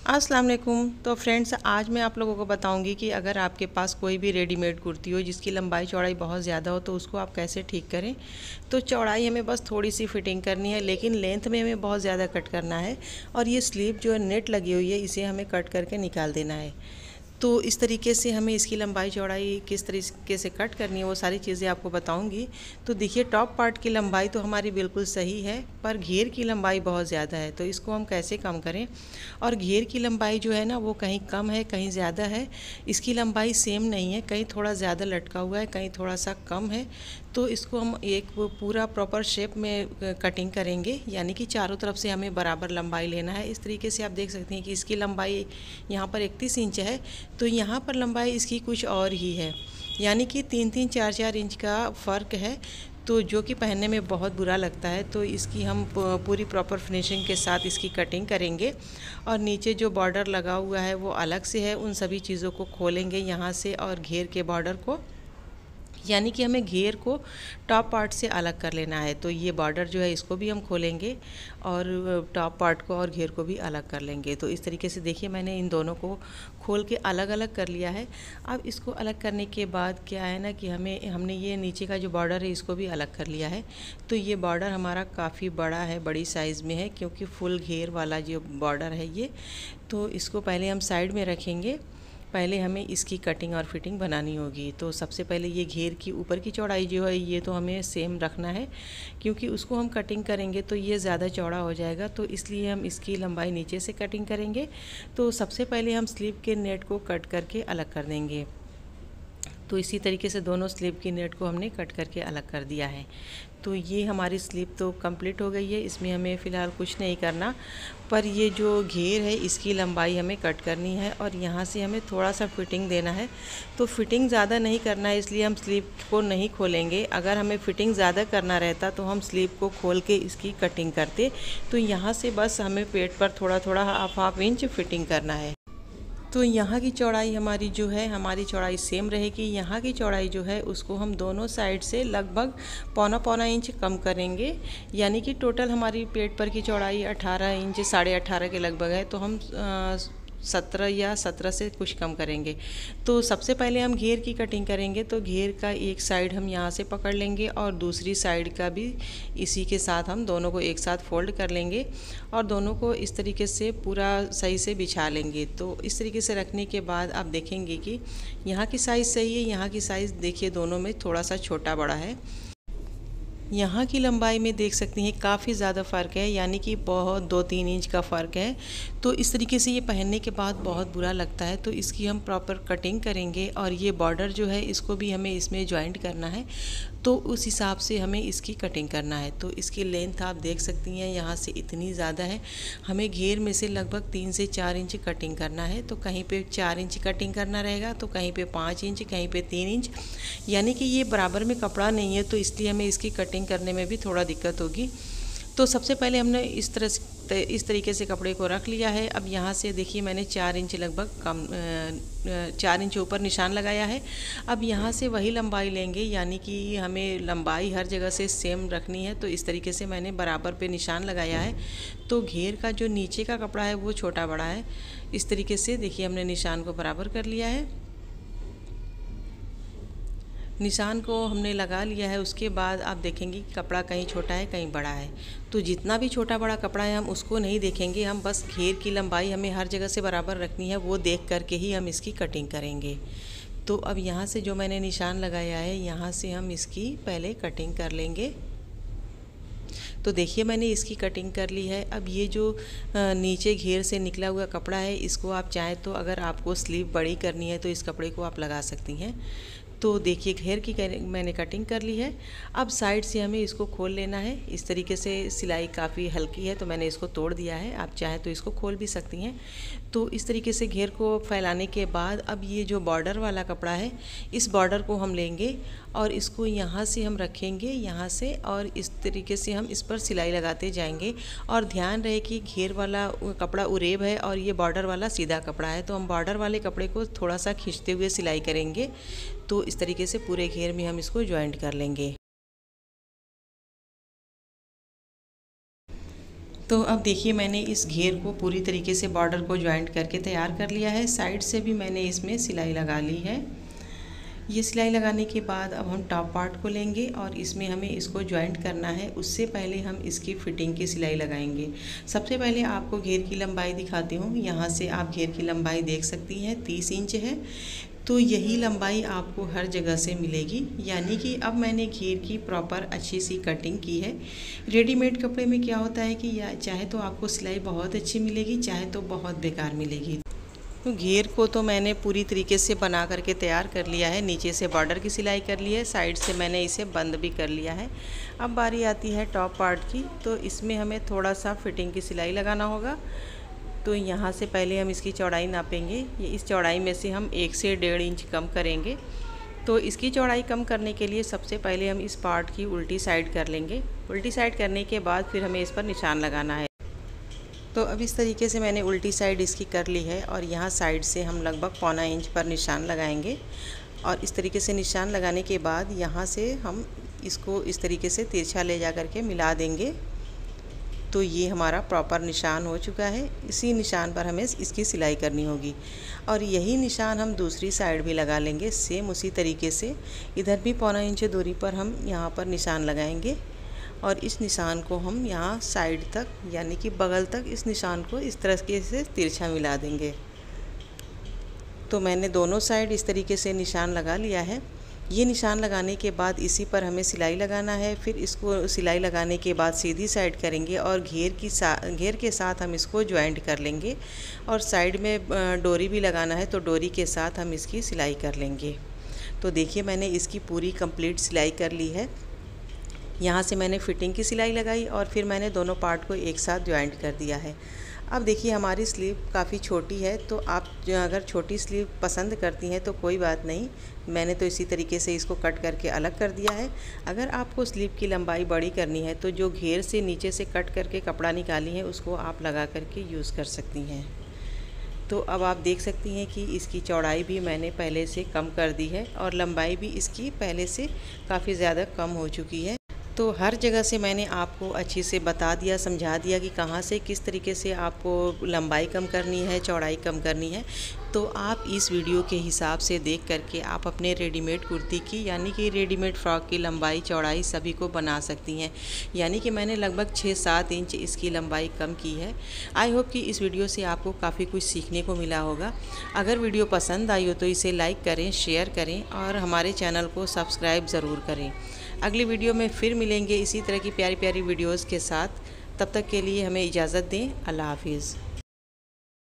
अस्सलाम वालेकुम। तो फ्रेंड्स, आज मैं आप लोगों को बताऊंगी कि अगर आपके पास कोई भी रेडीमेड कुर्ती हो जिसकी लंबाई चौड़ाई बहुत ज़्यादा हो तो उसको आप कैसे ठीक करें। तो चौड़ाई हमें बस थोड़ी सी फिटिंग करनी है, लेकिन लेंथ में हमें बहुत ज़्यादा कट करना है। और ये स्लीव जो है नेट लगी हुई है, इसे हमें कट करके निकाल देना है। तो इस तरीके से हमें इसकी लंबाई चौड़ाई किस तरीके से कट करनी है वो सारी चीज़ें आपको बताऊंगी। तो देखिए, टॉप पार्ट की लंबाई तो हमारी बिल्कुल सही है, पर घेर की लंबाई बहुत ज़्यादा है। तो इसको हम कैसे कम करें। और घेर की लंबाई जो है ना, वो कहीं कम है कहीं ज़्यादा है। इसकी लंबाई सेम नहीं है, कहीं थोड़ा ज़्यादा लटका हुआ है, कहीं थोड़ा सा कम है। तो इसको हम एक वो पूरा प्रॉपर शेप में कटिंग करेंगे, यानी कि चारों तरफ से हमें बराबर लंबाई लेना है। इस तरीके से आप देख सकते हैं कि इसकी लंबाई यहाँ पर 31 इंच है, तो यहाँ पर लंबाई इसकी कुछ और ही है, यानी कि 3-3 4-4 इंच का फ़र्क है। तो जो कि पहनने में बहुत बुरा लगता है। तो इसकी हम पूरी प्रॉपर फिनिशिंग के साथ इसकी कटिंग करेंगे। और नीचे जो बॉर्डर लगा हुआ है वो अलग से है, उन सभी चीज़ों को खोलेंगे यहाँ से, और घेर के बॉर्डर को, यानी कि हमें घेर को टॉप पार्ट से अलग कर लेना है। तो ये बॉर्डर जो है इसको भी हम खोलेंगे और टॉप पार्ट को और घेर को भी अलग कर लेंगे। तो इस तरीके से देखिए, मैंने इन दोनों को खोल के अलग अलग कर लिया है। अब इसको अलग करने के बाद क्या है ना कि हमने ये नीचे का जो बॉर्डर है इसको भी अलग कर लिया है। तो ये बॉर्डर हमारा काफ़ी बड़ा है, बड़ी साइज़ में है, क्योंकि फुल घेर वाला जो बॉर्डर है ये। तो इसको पहले हम साइड में रखेंगे। पहले हमें इसकी कटिंग और फिटिंग बनानी होगी। तो सबसे पहले ये घेर की ऊपर की चौड़ाई जो है ये तो हमें सेम रखना है, क्योंकि उसको हम कटिंग करेंगे तो ये ज़्यादा चौड़ा हो जाएगा। तो इसलिए हम इसकी लंबाई नीचे से कटिंग करेंगे। तो सबसे पहले हम स्लीव के नेट को कट करके अलग कर देंगे। तो इसी तरीके से दोनों स्लीव की नेट को हमने कट करके अलग कर दिया है। तो ये हमारी स्लीव तो कंप्लीट हो गई है, इसमें हमें फ़िलहाल कुछ नहीं करना। पर ये जो घेर है इसकी लंबाई हमें कट करनी है, और यहाँ से हमें थोड़ा सा फिटिंग देना है। तो फिटिंग ज़्यादा नहीं करना है, इसलिए हम स्लीव को नहीं खोलेंगे। अगर हमें फिटिंग ज़्यादा करना रहता तो हम स्लीव को खोल के इसकी कटिंग करते। तो यहाँ से बस हमें पेट पर थोड़ा थोड़ा हाफ इंच फिटिंग करना है। तो यहाँ की चौड़ाई हमारी जो है, हमारी चौड़ाई सेम रहेगी। यहाँ की चौड़ाई जो है उसको हम दोनों साइड से लगभग पौना पौना इंच कम करेंगे, यानी कि टोटल हमारी पेट पर की चौड़ाई 18 इंच 18.5 के लगभग है। तो हम 17 या 17 से कुछ कम करेंगे। तो सबसे पहले हम घेर की कटिंग करेंगे। तो घेर का एक साइड हम यहाँ से पकड़ लेंगे और दूसरी साइड का भी इसी के साथ हम दोनों को एक साथ फोल्ड कर लेंगे, और दोनों को इस तरीके से पूरा सही से बिछा लेंगे। तो इस तरीके से रखने के बाद आप देखेंगे कि यहाँ की साइज़ सही है, यहाँ की साइज़ देखिए दोनों में थोड़ा सा छोटा बड़ा है। यहाँ की लंबाई में देख सकती हैं काफ़ी ज़्यादा फ़र्क है, यानी कि बहुत 2-3 इंच का फ़र्क है। तो इस तरीके से ये पहनने के बाद बहुत बुरा लगता है। तो इसकी हम प्रॉपर कटिंग करेंगे, और ये बॉर्डर जो है इसको भी हमें इसमें जॉइंट करना है। तो उस हिसाब से हमें इसकी कटिंग करना है। तो इसकी लेंथ आप देख सकती हैं यहाँ से इतनी ज़्यादा है। हमें घेर में से लगभग 3 से 4 इंच कटिंग करना है। तो कहीं पे 4 इंच कटिंग करना रहेगा, तो कहीं पे 5 इंच, कहीं पे 3 इंच, यानी कि ये बराबर में कपड़ा नहीं है, तो इसलिए हमें इसकी कटिंग करने में भी थोड़ा दिक्कत होगी। तो सबसे पहले हमने इस तरीके से कपड़े को रख लिया है। अब यहाँ से देखिए, मैंने 4 इंच लगभग 4 इंच ऊपर निशान लगाया है। अब यहाँ से वही लंबाई लेंगे, यानी कि हमें लंबाई हर जगह से सेम रखनी है। तो इस तरीके से मैंने बराबर पे निशान लगाया है। तो घेर का जो नीचे का कपड़ा है वो छोटा बड़ा है। इस तरीके से देखिए, हमने निशान को बराबर कर लिया है। निशान को हमने लगा लिया है। उसके बाद आप देखेंगे कि कपड़ा कहीं छोटा है कहीं बड़ा है। तो जितना भी छोटा बड़ा कपड़ा है हम उसको नहीं देखेंगे, हम बस घेर की लंबाई हमें हर जगह से बराबर रखनी है, वो देख करके ही हम इसकी कटिंग करेंगे। तो अब यहाँ से जो मैंने निशान लगाया है, यहाँ से हम इसकी पहले कटिंग कर लेंगे। तो देखिए, मैंने इसकी कटिंग कर ली है। अब ये जो नीचे घेर से निकला हुआ कपड़ा है, इसको आप चाहें तो अगर आपको स्लीव बड़ी करनी है तो इस कपड़े को आप लगा सकती हैं। तो देखिए, घेर की मैंने कटिंग कर ली है। अब साइड से हमें इसको खोल लेना है। इस तरीके से सिलाई काफ़ी हल्की है, तो मैंने इसको तोड़ दिया है। आप चाहें तो इसको खोल भी सकती हैं। तो इस तरीके से घेर को फैलाने के बाद अब ये जो बॉर्डर वाला कपड़ा है, इस बॉर्डर को हम लेंगे और इसको यहाँ से हम रखेंगे, यहाँ से, और इस तरीके से हम इस पर सिलाई लगाते जाएंगे। और ध्यान रहे कि घेर वाला कपड़ा उरेब है और ये बॉर्डर वाला सीधा कपड़ा है। तो हम बॉर्डर वाले कपड़े को थोड़ा सा खींचते हुए सिलाई करेंगे। तो इस तरीके से पूरे घेर में हम इसको ज्वाइंट कर लेंगे। तो अब देखिए मैंने इस घेर को पूरी तरीके से बॉर्डर को जॉइंट करके तैयार कर लिया है। साइड से भी मैंने इसमें सिलाई लगा ली है। ये सिलाई लगाने के बाद अब हम टॉप पार्ट को लेंगे और इसमें हमें इसको जॉइंट करना है। उससे पहले हम इसकी फिटिंग की सिलाई लगाएंगे। सबसे पहले आपको घेर की लंबाई दिखाती हूँ। यहाँ से आप घेर की लंबाई देख सकती हैं 30 इंच है। तो यही लंबाई आपको हर जगह से मिलेगी, यानी कि अब मैंने घेर की प्रॉपर अच्छी सी कटिंग की है। रेडीमेड कपड़े में क्या होता है कि या चाहे तो आपको सिलाई बहुत अच्छी मिलेगी, चाहे तो बहुत बेकार मिलेगी। तो घेर को तो मैंने पूरी तरीके से बना करके तैयार कर लिया है। नीचे से बॉर्डर की सिलाई कर ली है, साइड से मैंने इसे बंद भी कर लिया है। अब बारी आती है टॉप पार्ट की। तो इसमें हमें थोड़ा सा फिटिंग की सिलाई लगाना होगा। तो यहाँ से पहले हम इसकी चौड़ाई नापेंगे। ये इस चौड़ाई में से हम 1 से 1.5 इंच कम करेंगे। तो इसकी चौड़ाई कम करने के लिए सबसे पहले हम इस पार्ट की उल्टी साइड कर लेंगे। उल्टी साइड करने के बाद फिर हमें इस पर निशान लगाना है। तो अब इस तरीके से मैंने उल्टी साइड इसकी कर ली है और यहाँ साइड से हम लगभग 1.25 इंच पर निशान लगाएंगे। और इस तरीके से निशान लगाने के बाद यहाँ से हम इसको इस तरीके से तिरछा ले जा कर के मिला देंगे। तो ये हमारा प्रॉपर निशान हो चुका है। इसी निशान पर हमें इसकी सिलाई करनी होगी और यही निशान हम दूसरी साइड भी लगा लेंगे। सेम उसी तरीके से इधर भी 1.25 इंच दूरी पर हम यहाँ पर निशान लगाएंगे और इस निशान को हम यहाँ साइड तक यानी कि बगल तक इस निशान को इस तरीके से तिरछा मिला देंगे। तो मैंने दोनों साइड इस तरीके से निशान लगा लिया है। ये निशान लगाने के बाद इसी पर हमें सिलाई लगाना है। फिर इसको सिलाई लगाने के बाद सीधी साइड करेंगे और घेर के साथ हम इसको ज्वाइंट कर लेंगे और साइड में डोरी भी लगाना है, तो डोरी के साथ हम इसकी सिलाई कर लेंगे। तो देखिए मैंने इसकी पूरी कंप्लीट सिलाई कर ली है। यहाँ से मैंने फिटिंग की सिलाई लगाई और फिर मैंने दोनों पार्ट को एक साथ ज्वाइंट कर दिया है। अब देखिए हमारी स्लीव काफ़ी छोटी है, तो आप अगर छोटी स्लीव पसंद करती हैं तो कोई बात नहीं, मैंने तो इसी तरीके से इसको कट करके अलग कर दिया है। अगर आपको स्लीव की लंबाई बड़ी करनी है तो जो घेर से नीचे से कट करके कपड़ा निकाली है उसको आप लगा करके यूज़ कर सकती हैं। तो अब आप देख सकती हैं कि इसकी चौड़ाई भी मैंने पहले से कम कर दी है और लंबाई भी इसकी पहले से काफ़ी ज़्यादा कम हो चुकी है। तो हर जगह से मैंने आपको अच्छे से बता दिया, समझा दिया कि कहाँ से किस तरीके से आपको लंबाई कम करनी है, चौड़ाई कम करनी है। तो आप इस वीडियो के हिसाब से देख करके आप अपने रेडीमेड कुर्ती की यानी कि रेडीमेड फ़्रॉक की लंबाई चौड़ाई सभी को बना सकती हैं। यानी कि मैंने लगभग 6-7 इंच इसकी लंबाई कम की है। आई होप कि इस वीडियो से आपको काफ़ी कुछ सीखने को मिला होगा। अगर वीडियो पसंद आई हो तो इसे लाइक करें, शेयर करें और हमारे चैनल को सब्सक्राइब ज़रूर करें। अगली वीडियो में फिर मिलेंगे इसी तरह की प्यारी प्यारी वीडियोज़ के साथ। तब तक के लिए हमें इजाज़त दें। अल्लाह हाफिज़।